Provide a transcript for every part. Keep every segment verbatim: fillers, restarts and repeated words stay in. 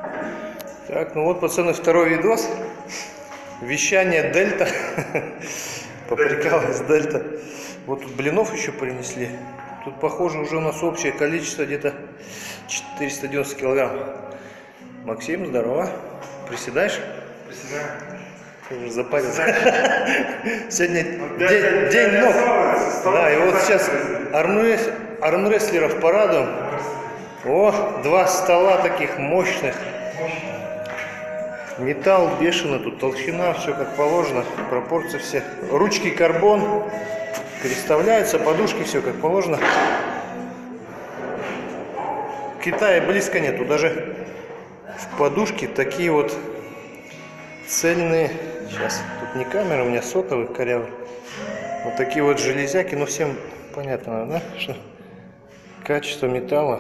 Так, ну вот, пацаны, второй видос. Вещание Дельта. Поприкалывалась Дельта. Вот тут блинов еще принесли. Тут, похоже, уже у нас общее количество где-то четыреста девяносто килограмм. Максим, здорово. Приседаешь? Приседаю. Ты уже запарился. Сегодня день, день ног. Да, и вот сейчас армрес, армрестлеров порадуем. О, два стола таких мощных. Металл бешеный, тут толщина, все как положено, пропорции все. Ручки карбон, переставляются, подушки, все как положено. Китая близко нету, даже в подушке такие вот цельные. Сейчас, тут не камера, у меня сотовый корявый. Вот такие вот железяки, ну всем понятно, да, что качество металла.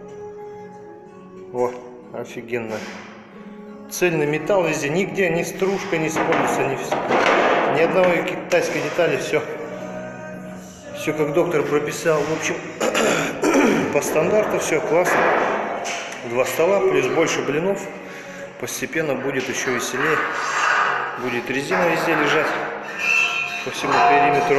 О, офигенно. Цельный металл везде, нигде ни стружка не используется, ни, все, ни одной китайской детали, все. Все как доктор прописал. В общем, по стандарту все классно. Два стола, плюс больше блинов. Постепенно будет еще веселее. Будет резина везде лежать по всему периметру.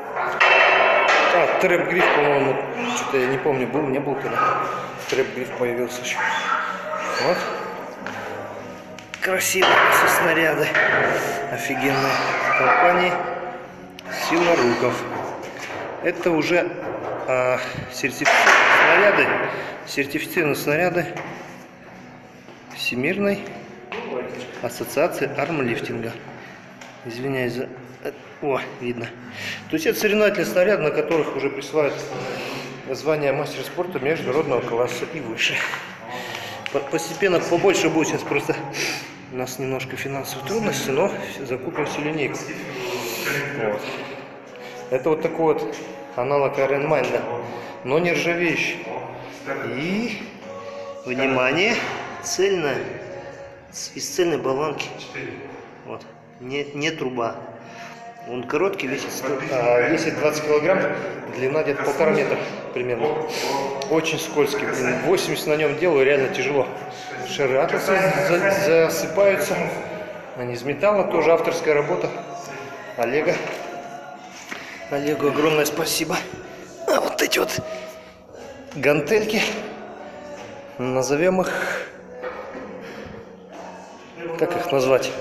А, трэп-гриф, по-моему, что-то я не помню, был, не был когда. Трэп-гриф появился еще. Вот. Красивые все снаряды. Офигенные. Компании Силаруков. Это уже а, сертифицированные снаряды. Сертифицированные снаряды Всемирной ассоциации армлифтинга. Извиняюсь за... О, видно. То есть это соревновательные снаряды, на которых уже присваивают звание мастера спорта международного класса и выше. Постепенно побольше будет, сейчас просто у нас немножко финансовые трудности, но закупим всю линейку. Вот. Это вот такой вот аналог Ironman, но не ржавеющий. И, внимание, цельная, из цельной болванки. Вот. Не, не труба. Он короткий, весит, а, весит двадцать килограмм, длина где-то полтора метра примерно. Очень скользкий, восемьдесят на нем делаю, реально тяжело. Шары атласа за, засыпаются. Они из металла, тоже авторская работа Олега. Олегу огромное спасибо. А вот эти вот гантельки, назовем их, как их назвать?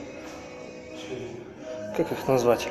Как их назвать?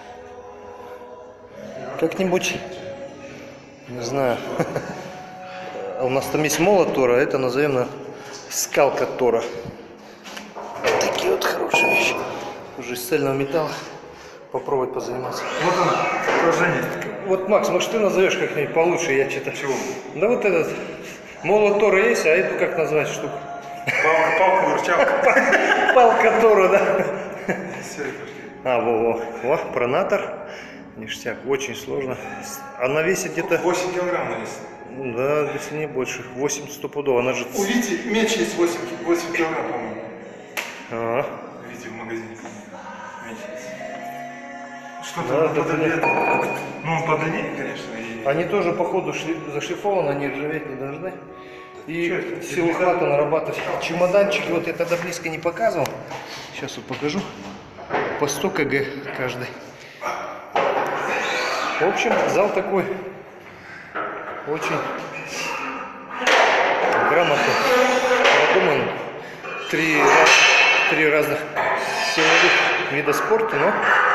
Как-нибудь, не знаю. У нас там есть молот Тора, это назовем на скалка Тора. Вот такие вот хорошие вещи. Уже из цельного металла. Попробовать позаниматься. Вот он, положение. Вот, Макс, может ты назовешь как-нибудь получше, я что-то... Чего? Да вот этот молот Тора есть, а эту как назвать штуку? Палка, палка, выручалка. Палка Тора, да? Все это. А, во-во, во, пронатор, ништяк, очень сложно. Она весит где-то... восемь килограмм она весит. Да, если не больше, восемь стопудово, она же... У Вити меч есть восемь килограмм, по-моему. А, Вити в магазине. Меч есть. Что-то да, он да, по длине. Ну, он по длине, конечно. И... они тоже, походу, шли... зашлифованы, они ржаветь не должны. И Чё, силу хвата нарабатывать. Чемоданчики, вот я тогда близко не показывал. Сейчас вот покажу. По сто кг каждый. В общем, зал такой очень грамотно продуман. Три, три разных силовых вида спорта, но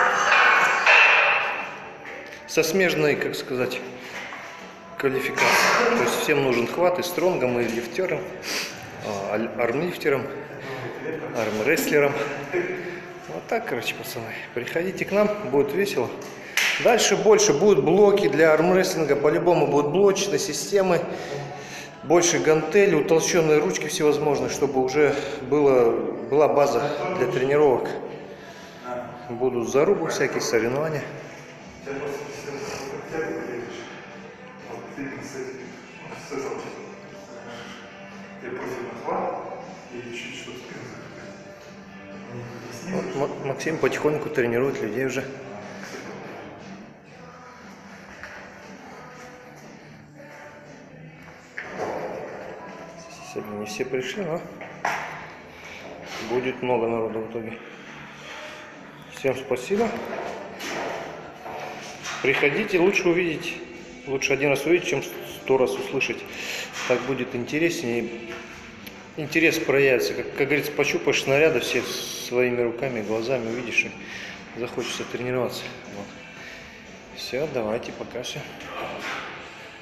со смежной, как сказать, квалификацией. То есть всем нужен хват и стронгам, и лифтерам, армлифтерам, армрестлерам. Вот так, короче, пацаны. Приходите к нам, будет весело. Дальше больше будут блоки для армрестлинга. По-любому будут блочные системы. Больше гантели, утолщенные ручки всевозможные, чтобы уже было, была база для тренировок. Будут зарубы, всякие соревнования. Вот Максим потихоньку тренирует людей уже. Сегодня не все пришли, но будет много народу в итоге. Всем спасибо. Приходите, лучше увидеть, лучше один раз увидеть, чем сто раз услышать. Так будет интереснее. Интерес проявится. Как, как говорится, пощупаешь снаряды все своими руками, глазами, увидишь, и захочется тренироваться. Вот. Все, давайте, пока все.